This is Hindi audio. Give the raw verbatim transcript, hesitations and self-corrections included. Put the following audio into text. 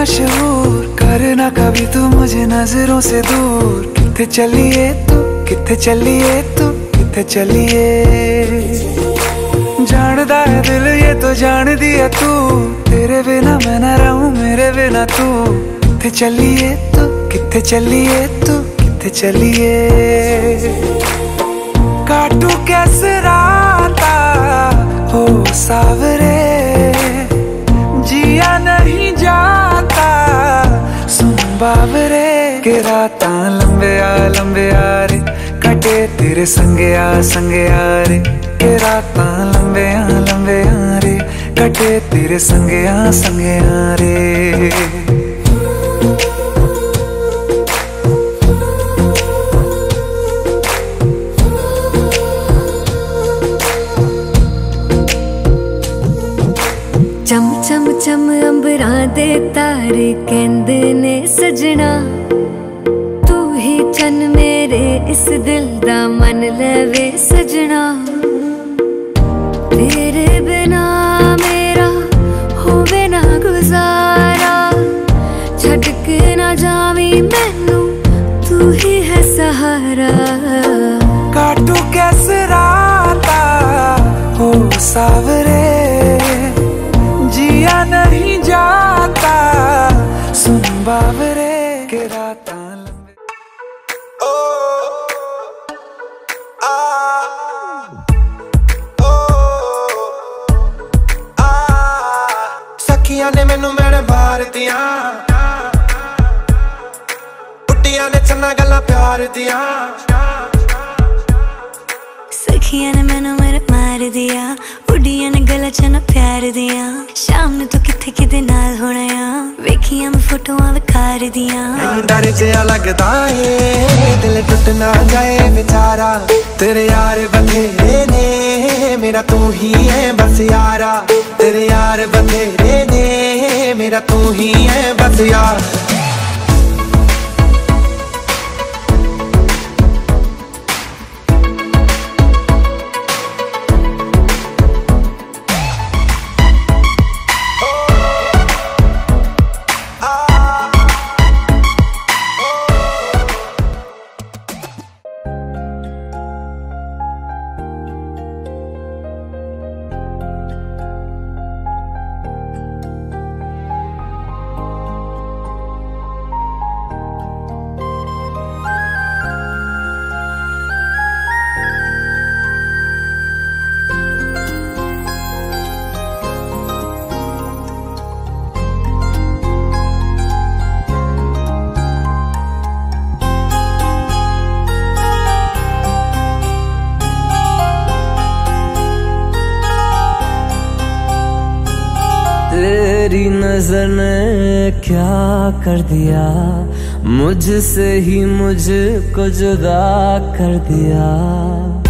मशहूर, करना कभी तू मुझे नजरों से दूर। किथे चलिए तू, किथे चलिए तू, किथे चलिए। जानदा है दिल ये तो जान दिया तू, तेरे बिना मैं ना रहूं मेरे बिना तू। किथे चलिए तू, किथे चलिए तू, किथे चलिए। काटू कैसे राता हो सावरे, जिया नहीं जाता सुन बावरे। के राता लंबे आ लंबे आ रे, कटे तेरे संगे आ संगे आ रे। के राता लंबे आ लंबे आ रे, कटे तेरे संगे आ संगे आ रे। चम चम चम अंबरां दे तारे कहंदे ने सजना, तू ही चन मेरे इस दिल दा मन लवे सजना। तेरे बिना मेरा होवे ना गुजारा, छड़ के ना जावी मैनू तू ही है सहारा। काटू कैसे राता हो सावरे, जिया नहीं जाता सुन बावरे। के राता लंबे ओ आ ओ आ। सखियां ने मैनू मेरे मार दिया, बुड्डियां ने चन्ना गल्लां प्यार दिया। सखियां ने मैनू मेरे मार दिया, बुड्डियां ने गल्लां चन्ना प्यार दिया। शाम नू तू किथे किदे नाल होना आ, वेखियां मैं फोटोआं विखार दिया। डर जिहा लगदा है दिल टुट ना जाए बेचारा, तेरे यार बथेरे ने मेरा तू ही है बस यारा। तेरे यार बथेरे ने मेरा तू ही है बस यार। तेरी नजर ने क्या कर दिया, मुझसे ही मुझको जुदा कर दिया।